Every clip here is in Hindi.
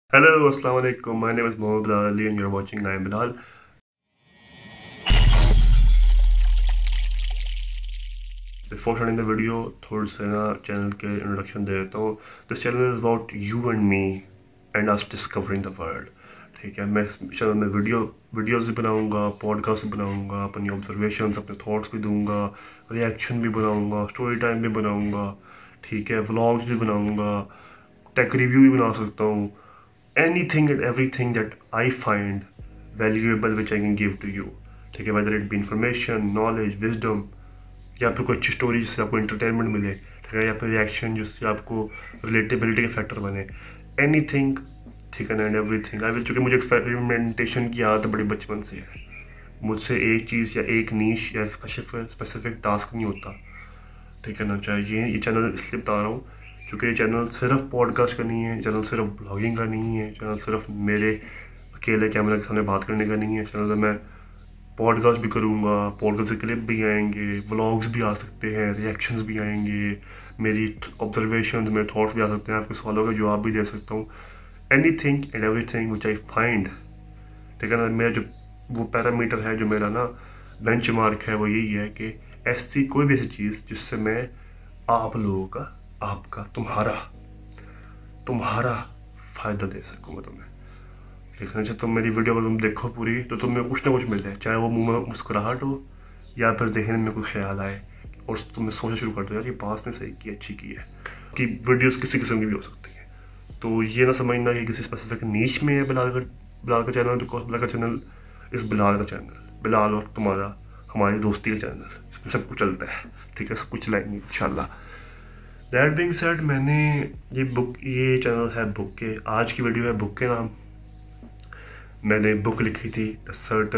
Hello, Assalamu alaikum. My name is Muhammad Billal Ali and you're watching Iambillal. Before starting the video, थोड़ा सा ना चैनल के इंट्रोडक्शन दे देता हूँ. This channel is about you and me and us discovering the world. ठीक है, मैं इस चैनल में वीडियोस भी बनाऊँगा, पॉडकास्ट भी बनाऊँगा, अपनी ऑब्जर्वेशंस, अपने थॉट्स भी दूँगा, रिएक्शन भी बनाऊँगा, स्टोरी टाइम भी बनाऊँगा, ठीक है, व्लॉग्स भी बनाऊँगा, टेक रिव्यू भी बना सकता हूँ. Anything and everything that I find valuable which I can give to you, ठीक है, whether it be information, knowledge, wisdom, या फिर कोई अच्छी स्टोरी जिससे आपको इंटरटेनमेंट मिले, ठीक है, या फिर रिएक्शन जिससे आपको रिलेटेबिलिटी का फैक्टर बने, एनीथिंग, ठीक है ना, एंड एवरीथिंग आई विल. चूँकि मुझे एक्सपेरिमेंटेशन की आदत बड़ी बचपन से है. मुझसे एक चीज़ या एक नीश या स्पेसिफिक टास्क नहीं होता, ठीक है ना. चाहे ये चैनल इसलिए बता रहा हूँ क्योंकि ये चैनल सिर्फ पॉडकास्ट का नहीं है, चैनल सिर्फ ब्लॉगिंग का नहीं है, चैनल सिर्फ मेरे अकेले कैमरा के सामने बात करने का नहीं है. चैनल में मैं पॉडकास्ट भी करूँगा, पॉडकास्ट के क्लिप भी आएंगे, व्लॉग्स भी आ सकते हैं, रिएक्शंस भी आएंगे, मेरी ऑब्जर्वेशन, मेरे थॉट्स भी आ सकते हैं, आपके सवालों का जवाब भी दे सकता हूँ. Anything and everything which I find, ठीक है ना. मेरा जो वो पैरामीटर है, जो मेरा ना बेंच मार्क है, वो यही है कि ऐसी कोई भी ऐसी चीज़ जिससे मैं आप लोगों का, आपका, तुम्हारा फ़ायदा दे सकूँगा तुम्हें. लेकिन अच्छा, तुम मेरी वीडियो अगर तुम देखो पूरी तो तुम्हें कुछ ना कुछ मिल जाए, चाहे वो मुंह में मुस्कुराहट हो या फिर देखने में कोई ख्याल आए और तुम्हें सोचना शुरू कर दो, यार ये बात ने सही की, अच्छी की है. कि वीडियोस किसी किस्म की भी हो सकती है. तो ये ना समझना कि किसी स्पेसिफिक नीच में है बिलाल का चैनल, बिकॉज बिलाल का चैनल इस बिलाल का चैनल, बिलाल और तुम्हारा, हमारी दोस्ती का चैनल, इसमें सब कुछ चलता है, ठीक है, सब कुछ चलाएंगे इंशाल्लाह. दैट बीइंग सेड, मैंने ये चैनल है बुक के, आज की वीडियो है बुक के नाम. मैंने बुक लिखी थी द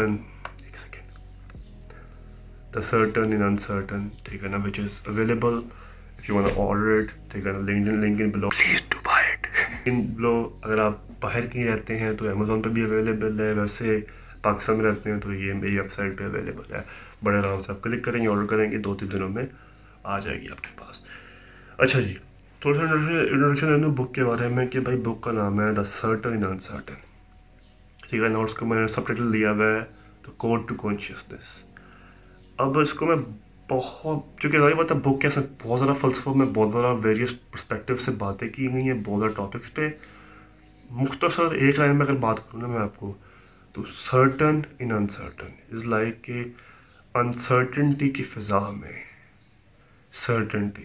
सर्टन इन अनसर्टन, ठीक है ना, which is available if you want to order it, ठीक है ना. Link in below, please do buy it. In below, अगर आप बाहर कहीं रहते हैं तो अमेजोन पे भी अवेलेबल है. वैसे पाकिस्तान में रहते हैं तो ये मेरी वेबसाइट पे अवेलेबल है. बड़े आराम से आप क्लिक करेंगे, ऑर्डर करेंगे, 2-3 दिनों में आ जाएगी आपके पास. अच्छा जी, थोड़ा सा इंट्रोडक्शन दे दूँ बुक के बारे में कि भाई बुक का नाम है द सर्टन इन अनसर्टन, ठीक है ना. उसको मैंने सब टाइटल दिया हुआ है द कोड टू कॉन्शियसनेस. अब इसको मैं बहुत, चूँकि रही बात है बुक के, इसमें बहुत ज़्यादा फ़लसफ़ा में बहुत ज़्यादा वेरियस पर्सपेक्टिव से बातें की गई हैं, बहुत ज़्यादा टॉपिक्स पे. मुख्तसर एक लाइन में अगर बात करूँ ना मैं आपको, तो certain in uncertain is like कि अनसर्टनटी की फ़िज़ा में सर्टनटी,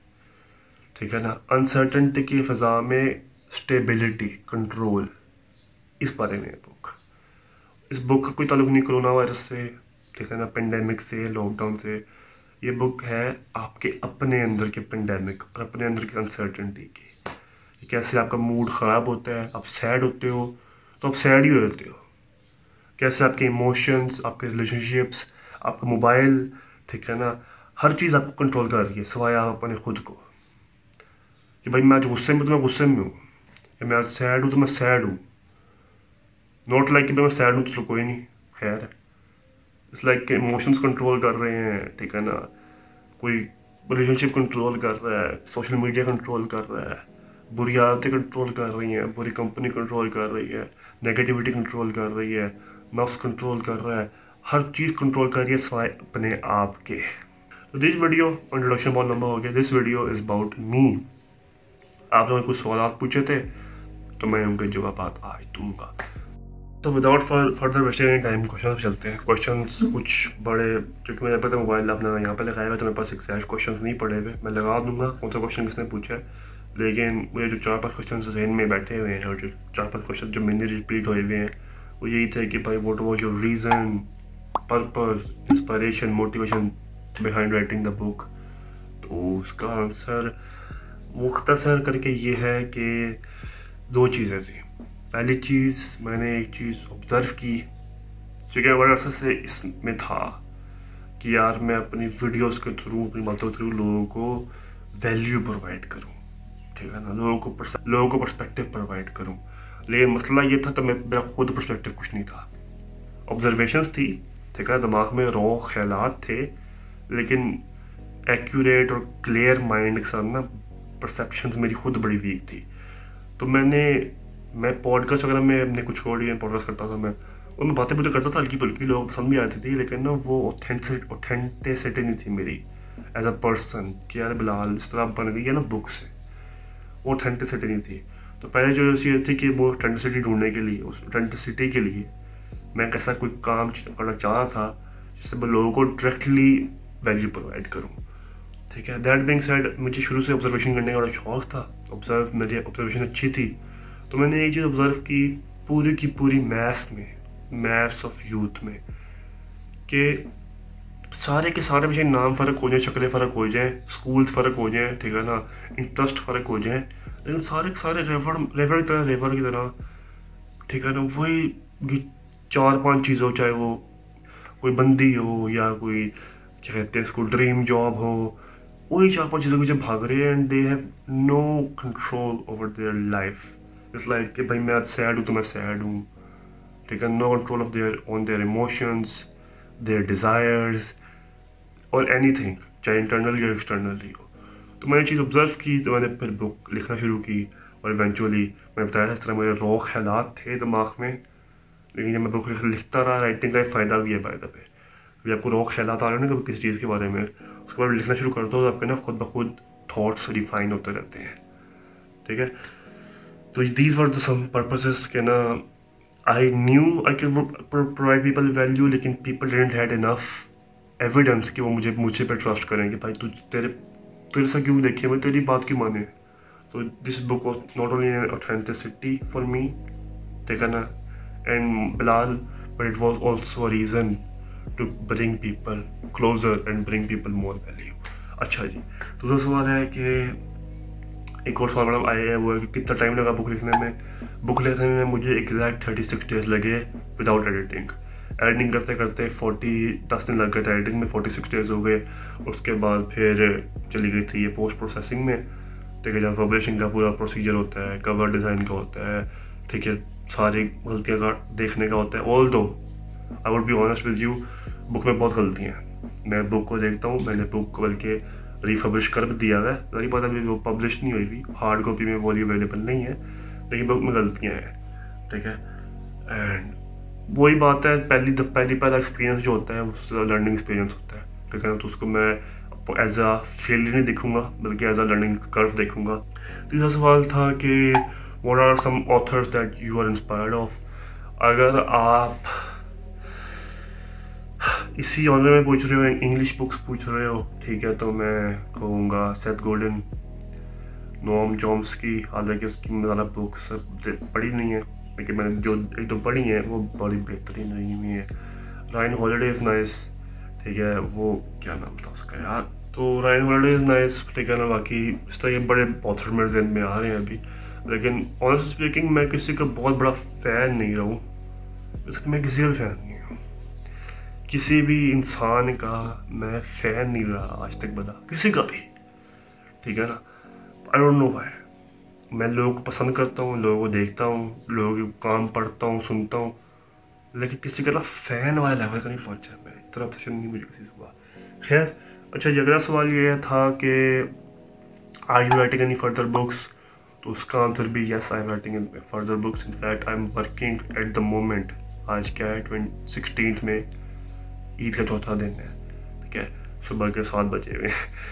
ठीक है ना. अनसर्टनटी की फ़िज़ा में स्टेबिलिटी, कंट्रोल, इस बारे में बुक. इस बुक का कोई ताल्लुक नहीं कोरोना वायरस से, ठीक है ना, पेंडेमिक से, लॉकडाउन से. ये बुक है आपके अपने अंदर के पेंडेमिक और अपने अंदर की अनसर्टनटी की. कैसे आपका मूड ख़राब होता है, आप सैड होते हो तो आप सैड ही होते हो. कैसे आपके इमोशंस, आपके रिलेशनशिप्स, आपका मोबाइल, ठीक है ना, हर चीज़ आपको कंट्रोल कर रही है सिवाय आप अपने खुद को. कि भाई मैं आज गुस्से में तो मैं गुस्से में हूँ, या मैं आज सैड हूँ तो मैं सैड हूँ. नॉट लाइक कि मैं सैड हूँ तो कोई नहीं, खैर है. इट्स लाइक कि इमोशंस कंट्रोल कर रहे हैं, ठीक है ना. कोई रिलेशनशिप कंट्रोल कर रहा है, सोशल मीडिया कंट्रोल कर रहा है, बुरी आदतें कंट्रोल कर रही हैं, बुरी कंपनी कंट्रोल कर रही है, नेगेटिविटी कंट्रोल कर रही है, नफ्स कंट्रोल कर रहा है, हर चीज़ कंट्रोल कर रही है सिवाय अपने आप के. तो दिस वीडियो, इंट्रोडक्शन बहुत लंबा हो गया, this video is about me. आप लोगों ने कुछ सवाल पूछे थे तो मैं उनके जवाब आज दूंगा. तो without further wasting any time question पे चलते हैं. क्वेश्चंस कुछ बड़े, क्योंकि मैंने पता मोबाइल अपना यहाँ पे लगाया हुआ है तो मेरे पास एग्जैक्ट क्वेश्चन नहीं पड़े हुए. मैं लगा दूंगा कौन सा क्वेश्चन किसने पूछा है, लेकिन मुझे जो 4-5 क्वेश्चन जहन में बैठे हुए हैं और जो 4-5 क्वेश्चन जो मैंने रिपीट हुए हुए हैं वो यही थे कि भाई what was your reason, purpose, inspiration, motivation behind writing the book. तो उसका आंसर मुख्तसर करके ये है कि 2 चीज़ें थी. पहली चीज़, मैंने एक चीज़ ऑब्ज़र्व की, क्योंकि बड़े अरसे से इसमें था कि यार मैं अपनी वीडियोस के थ्रू, अपनी बातों के थ्रू लोगों को वैल्यू प्रोवाइड करूं, ठीक है ना, लोगों को पर्सपेक्टिव प्रोवाइड करूं. लेकिन मसला ये था तो मेरा खुद पर्सपेक्टिव कुछ नहीं था. ऑब्जर्वेशंस थी, ठीक है, दिमाग में रॉ ख्यालात थे, लेकिन एक्यूरेट और क्लियर माइंड के साथ ना परसेप्शन मेरी खुद बड़ी वीक थी. तो मैंने मैं पॉडकास्ट वगैरह में अपने कुछ छोड़ दिए पॉडकास्ट करता था मैं, उनमें बातें मुझे करता था हल्की फुल्की, लोग पसंद भी आती थी, लेकिन ना वो ऑथेंटिसिटी नहीं थी मेरी एज अ पर्सन कि यार बिलाल इस तरह बन गई है ना बुक से, वो ऑथेंटिसिटी नहीं थी। तो पहले जो ये थी कि वो ऑथेंटिसिटी ढूंढने के लिए, उस ऑथेंटिसिटी के लिए मैं कैसा कोई काम करना चाह रहा था जिससे मैं लोगों को डायरेक्टली वैल्यू प्रोवाइड करूँ। ठीक है, दैट बीइंग सेड, मुझे शुरू से ऑब्जर्वेशन करने का बड़ा शौक था, मेरी ऑब्जर्वेशन अच्छी थी, तो मैंने एक चीज़ ऑब्जर्व की पूरी की पूरी मैथ्स ऑफ यूथ में, कि सारे के सारे विषय नाम फ़र्क हो जाए, शक्लें फ़र्क हो जाएँ, स्कूल्स फ़र्क हो जाएँ, ठीक है ना, इंटरेस्ट फ़र्क हो जाए, लेकिन सारे के सारे रेवर की तरह, ठीक है ना, वही 4-5 चीज़ हो, चाहे वो कोई बंदी हो या कोई क्या कहते हैं इसको ड्रीम जॉब हो, वही 4-5 चीज़ों के पीछे भाग रहे हैं and they have no control over their life. It's like कि भाई मैं आज सैड हूँ तो मैं सैड हूँ, ठीक है, no control of their emotions, their desires और एनीथिंग, चाहे इंटरनली या एक्सटर्नली हो। तो मैंने चीज़ ऑब्जर्व की, तो मैंने फिर बुक लिखना शुरू की और इवेंचुअली मैंने बताया इस तरह मेरे रॉ ख्यालात थे दिमाग में, लेकिन जब मैं बुक लिखता रहा, राइटिंग का एक फ़ायदा भी है बाय द वे, जब आपको रॉ ख्यालात आ रहे हैं ना कभी किसी चीज़ के बारे में, उसके बाद लिखना शुरू करते हो तो आपके ना खुद ब खुद थाट्स रिफाइन होते रहते हैं। ठीक है, तो these were the some purposes के ना I knew I can provide people value, लेकिन people didn't had enough evidence कि वो मुझे पे ट्रस्ट करें कि भाई तेरे से क्यों देखिए, मैं तेरी बात क्यों माने। तो this book was not only an authenticity for me, ठीक है ना, and Bilal, but it was also a reason to bring people closer and bring people more value. अच्छा जी, तो दूसरा सवाल है कि एक और सवाल मैडम आया है, वो है कि कितना टाइम लगा बुक लिखने में। बुक लिखने में मुझे एग्जैक्ट 36 डेज लगे विदाउट एडिटिंग करते करते 10 दिन लग गए थे एडिटिंग में, 46 डेज हो गए। उसके बाद फिर चली गई थी ये पोस्ट प्रोसेसिंग में, ठीक है, जहाँ पब्लिशिंग का पूरा प्रोसीजर होता है, कवर डिज़ाइन का होता है, ठीक है, सारी गलतियाँ का देखने का होता है। Although I would be honest with you, book में बहुत गलतियाँ हैं, मैं बुक को देखता हूँ, मैंने बुक को बल्कि रिफब्लिश कर भी दिया है, मेरी पता अभी वो पब्लिश नहीं हुई थी, हार्ड कॉपी में वो अवेलेबल नहीं है, लेकिन बुक में गलतियाँ हैं, ठीक है। एंड वही बात है, पहला एक्सपीरियंस जो होता है उसका लर्निंग एक्सपीरियंस होता है, ठीक है ना, तो उसको मैं एज अ फेलियर नहीं देखूंगा बल्कि एज अ लर्निंग कर्व देखूंगा। तीसरा सवाल था कि what are some authors that you are inspired of. अगर आप इसी ऑनर में पूछ रहे हो, इंग्लिश बुक्स पूछ रहे हो, ठीक है, तो मैं कहूँगा सेथ गोल्डन, नोम चॉम्स्की, हालांकि उसकी ज़्यादा बुक्स पढ़ी नहीं है, लेकिन मैंने जो एक दो पढ़ी हैं वो बड़ी बेहतरीन रही हुई है। रायन हॉलिडे इज़ नाइस, ठीक है, वो क्या नाम था उसका यार, तो रायन हॉलिडे इज़ नाइस, ठीक है ना। बाकी इस तरह के बड़े ऑथर मेरे ज़हन में आ रहे हैं अभी, लेकिन ऑनेस्ट स्पीकिंग मैं किसी का बहुत बड़ा फ़ैन नहीं रहा हूँ, मैं किसी का फ़ैन नहीं हूँ, किसी भी इंसान का मैं फ़ैन नहीं रहा आज तक, बता किसी का भी, ठीक है ना। आई डोंट नो व्हाई, मैं लोगों को पसंद करता हूँ, लोगों को देखता हूँ, लोगों के काम पढ़ता हूँ, सुनता हूँ, लेकिन किसी का ना फ़ैन वाला लेवल का नहीं पहुँचा, मैं इतना पसंद नहीं मुझे किसी से हुआ। खैर, अच्छा जी, अगला सवाल ये था कि are you writing any further books, तो उसका आंसर भी yes, I am writing further books, in fact I am working at the moment. आज क्या है, 16 में, ईद का चौथा दिन है, ठीक है, सुबह के 7 बजे हुए।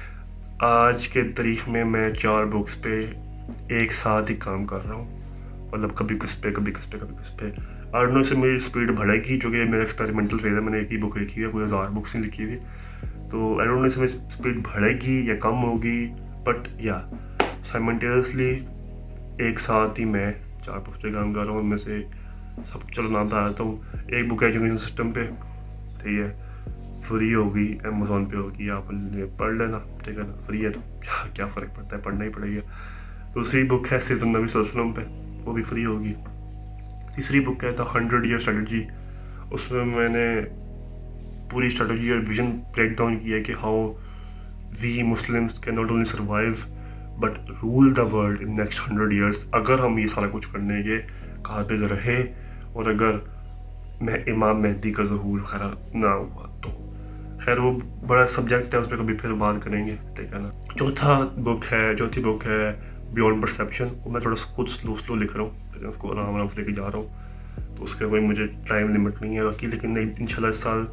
आज के तारीख में मैं 4 बुक्स पे एक साथ ही काम कर रहा हूँ, मतलब कभी किस पे कभी किस पे कभी किस पे। आई नो, से मेरी स्पीड बढ़ेगी, जो कि मेरा एक्सपेरिमेंटल फेज है, मैंने एक ही बुक लिखी है, कोई 1000 बुक्स नहीं लिखी हुई, तो आई डोंट नो इसमें स्पीड बढ़ेगी या कम होगी, बट या साइमल्टेनियसली एक साथ ही मैं 4 बुक्स पे काम कर रहा हूँ। उनमें से सब चलो नाम तो आता हूँ, एक बुक है एजुकेशन सिस्टम पे, ठीक है, फ्री होगी, अमेज़ोन पे होगी, आप पढ़ लेना, ठीक है ना, फ्री है तो क्या फ़र्क पड़ता है, पढ़ना ही पड़ेगा। दूसरी बुक है सिर्फ नबी सल्लल्लाहु अलैहि वसल्लम पे, वो भी फ्री होगी। तीसरी बुक है द 100 ईयर स्ट्रेटजी, उसमें मैंने पूरी स्ट्रेटजी और विजन ब्रेक डाउन किया कि how we Muslims can not only survive but rule the world in next 100 years, अगर हम ये सारा कुछ करने के काबिल रहे और अगर मैं इमाम मेहदी का ज़हूर वगैरह ना हुआ तो। खैर वो बड़ा सब्जेक्ट है, उस पर कभी फिर बात करेंगे, ठीक है ना। चौथी बुक है बियॉन्ड परसेप्शन, वो मैं थोड़ा खुद स्लो स्लो लिख रहा हूँ, लेकिन उसको आराम आराम से लेके जा रहा हूँ, तो उसके कोई मुझे टाइम लिमिट नहीं है बाकी। लेकिन इंशाल्लाह इस साल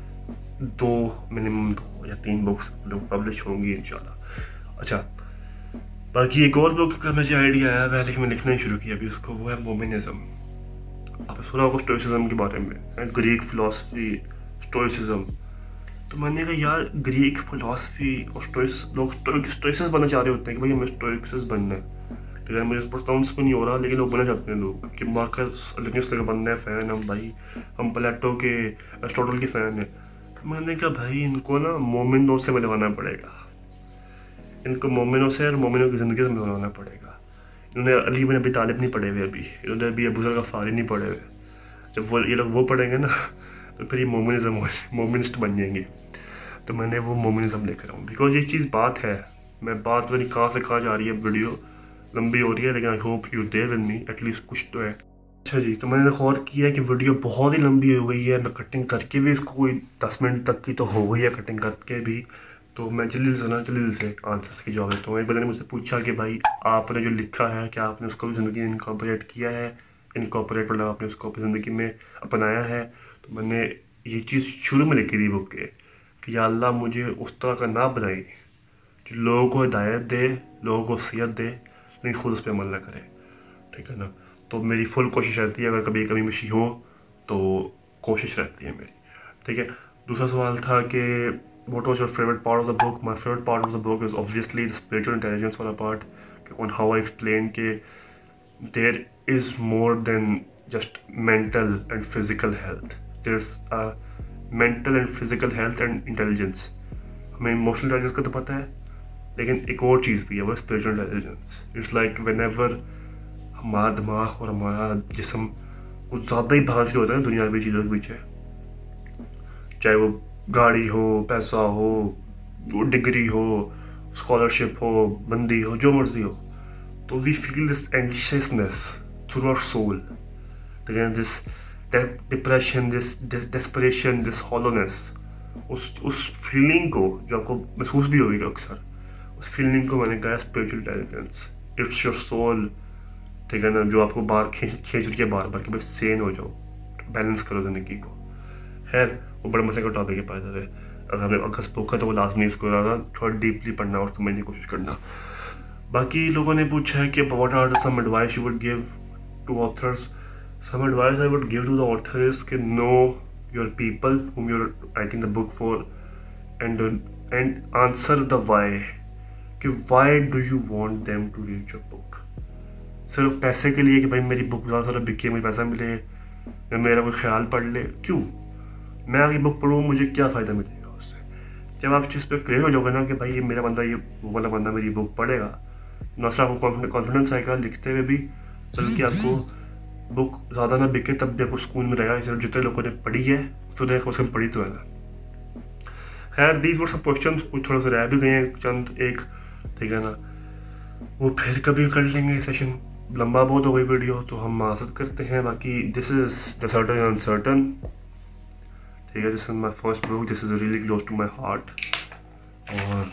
मिनिमम 2 या 3 बुक्स पब्लिश होंगी इंशाल्लाह। अच्छा, बाकी एक और बुक का मुझे आइडिया आया, वह लेकिन मैं लिखना ही शुरू किया अभी उसको, वो है मोमिनिज्म। आपने सुना होगा स्टोइसिज्म के बारे में, ग्रीक फिलोसफी, स्टोइसिज्म। तो मैंने कहा यार ग्रीक फिलोसफी और लोग स्टोइसिस बनना चाह रहे होते हैं कि भाई हमें स्टोइसिस बनना है, लेकिन मुझे प्रोनाउंस भी नहीं हो रहा, लेकिन लोग बनना चाहते हैं लोग कि मार्कस अरेनियस का बनना है फ़ैन हम भाई, हम प्लेटो के एरिस्टोटल के फ़ैन है। तो मैंने कहा भाई इनको ना मोमिनों से मिलवाना पड़ेगा, इनको मोमिनों से और मोमिनों की ज़िंदगी से मिलवाना पड़ेगा। इन्होंने अली बिन अबी तालिब नहीं पढ़े हुए अभी, इन्होंने अभी अबू ज़र गफ़ारी नहीं पढ़े हुए। जब वो ये लोग वो पढ़ेंगे ना तो फिर ये मोमिनिस्ट बन जाएंगे। तो मैंने वो मोमिनिज्म लिख रहा हूँ, बिकॉज ये चीज़ बात है, मैं बात पता नहीं कहाँ से कहाँ जा रही है, वीडियो लंबी हो रही है, लेकिन I hope you there with me, at least कुछ तो है। अच्छा जी, तो मैंने गौर किया कि वीडियो बहुत ही लंबी हो गई है, मैं कटिंग करके भी इसको कोई 10 मिनट तक की तो हो गई है कटिंग करके भी। तो मैं जल्दी से आंसर्स की जवाब देता हूँ। एक बंदे ने मुझसे पूछा कि भाई आपने जो लिखा है क्या आपने उसको भी ज़िंदगी में इनकॉर्पोरेट किया है, इनकॉर्पोरेट मतलब आपने उसको अपनी ज़िंदगी में अपनाया है। तो मैंने ये चीज़ शुरू में लिखी थी बुक के कि या अल्लाह मुझे उस तरह का ना बनाए जो लोगों को हिदायत दे, लोगों को वसीयत दे, लेकिन खुद उस पर अमल ना करे, ठीक है ना। तो मेरी फुल कोशिश रहती है, अगर कभी कमी मिशी हो तो कोशिश रहती है मेरी, ठीक है। दूसरा सवाल था कि what was your favorite part of the book? My favorite part of the book is obviously the spiritual intelligence वाला part, on how I explain कि there is more than just mental and physical health. There's a mental and physical health and intelligence. हमें इमोशनल इंटेलिजेंस का तो पता है, लेकिन एक और चीज़ भी है, वो spiritual intelligence. It's like whenever हमारा दिमाग और हमारा जिस्म कुछ ज़्यादा ही भाग होता है ना दुनियावी चीज़ों के पीछे, चाहे वो गाड़ी हो, पैसा हो, डिग्री हो, स्कॉलरशिप हो, बंदी हो, जो मर्जी हो, तो we feel this anxiousness through our soul, this depression, this desperation, this hollowness. उस फीलिंग को जो आपको महसूस भी होगी अक्सर, उस फीलिंग को मैंने कहा spiritual intelligence. It's your soul, ठीक है ना, जो आपको बाहर खींच रही है बार बार कि भाई सेन हो जाओ, बैलेंस करो ज़िंदगी को। खैर वो बड़ा मजे का टॉपिक है पाया जाए, अगर हमने अगर स्पोक है तो वो लाजमी उसको ज़्यादा थोड़ा डीपली पढ़ना और समझने की कोशिश करना। बाकी लोगों ने पूछा है कि what are some advice you would give to authors. Some advice I would give to the authors कि know your people whom you are writing the book for and answer the why, कि why do you want them to read your book. सिर्फ पैसे के लिए कि भाई मेरी बुक ज़्यादा ज़्यादा बिके, मुझे पैसा मिले या मेरा कोई ख्याल पढ़ ले, क्यों? मैं अगर बुक पढ़ूँ मुझे क्या फ़ायदा मिलेगा उससे? जब आप चीज़ पे क्लियर हो जाओगे ना कि भाई ये मेरा बंदा, ये वो वाला बंदा मेरी बुक पढ़ेगा, ना सिर्फ आपको कॉन्फिडेंस आएगा लिखते हुए भी, बल्कि आपको बुक ज़्यादा ना बिके तब भी आपको सुकून मिलेगा, इसलिए जितने लोगों ने पढ़ी है उसने कम से कम पढ़ी तो है ना। खैर दीज वर सब क्वेश्चन, कुछ थोड़ा सा रह भी गए हैं चंद एक, ठीक है ना, वो फिर कभी कर लेंगे सेशन, लंबा बहुत हो गई वीडियो तो हम माजरत करते हैं। बाकी this is the certain uncertain, ठीक है, this is my first book, this is really close to my heart, और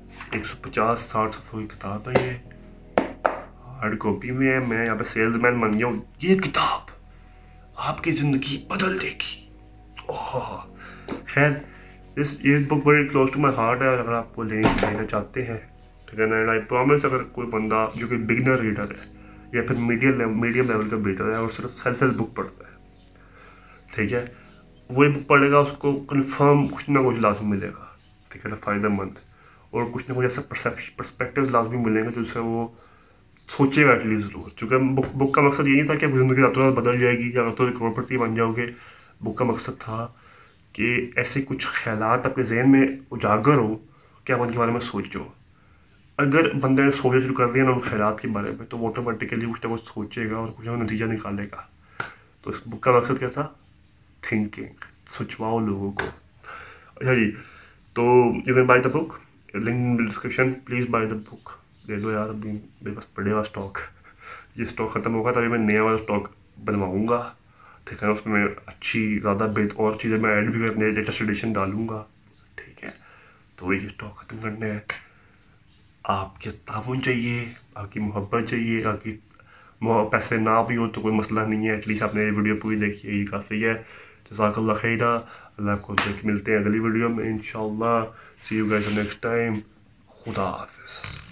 150-60 सफ़ों की किताब है ये, हार्ड कॉपी में है। मैं यहाँ पे सेल्समैन बन गया हूँ, ये किताब आपकी ज़िंदगी बदल देगी। ओह खैर ये बुक बड़ी क्लोज टू माई हार्ट है, और अगर आप वो लेना चाहते हैं, ठीक है ना, एंड आई प्रॉमिस अगर कोई बंदा जो कि बिगनर रीडर है या फिर मीडियम लेवल का रीडर है और सिर्फ सेल्फ हेल्प बुक पढ़ता है, ठीक है, वही बुक पढ़ेगा, उसको कन्फर्म कुछ ना कुछ लाजमी मिलेगा, ठीक है ना, फ़ायदेमंद, और कुछ ना कुछ ऐसा पर्सपेक्टिव लाजमी मिलेंगे जिससे वो सोचेगा एटलीस्ट ज़रूर। चूँकि बुक का मकसद यही था कि ज़िंदगी रातों रात बदल जाएगी या रातों रात करोड़पति बन जाओगे। बुक का मकसद था कि ऐसे कुछ ख्यालात आपके जहन में उजागर हो कि आप उनके बारे में सोचो। अगर बंदे ने सोचना शुरू कर दिया ना उन ख्यालात के बारे में, तो वो ऑटोमेटिकली कुछ ना कुछ सोचेगा और कुछ ना कुछ नतीजा निकालेगा। तो इस बुक का मकसद क्या था? थिंकिंग, सोचवाओ लोगों को। अच्छा जी, तो you can buy the book, link in description, please buy the book, ले लो यार, अभी मेरे पास पड़ेगा स्टॉक, ये स्टॉक ख़त्म होगा तभी मैं नया वाला स्टॉक बनवाऊँगा, ठीक है, उसमें मैं अच्छी ज़्यादा और चीज़ें मैं ऐड भी करने, लेटेस्ट एडिशन डालूँगा, ठीक है, तो ये स्टॉक ख़त्म करने हैं। आपके ताउन चाहिए, आपकी मोहब्बत चाहिए, आपकी पैसे ना भी हो तो कोई मसला नहीं है, एटलीस्ट आपने ये वीडियो पूरी देखी है, ये काफ़ी है। जज़ाकल्लाह खैरा। अल्लाह को देख मिलते हैं अगली वीडियो में इंशाल्लाह। See you guys next time. खुदा हाफिज़।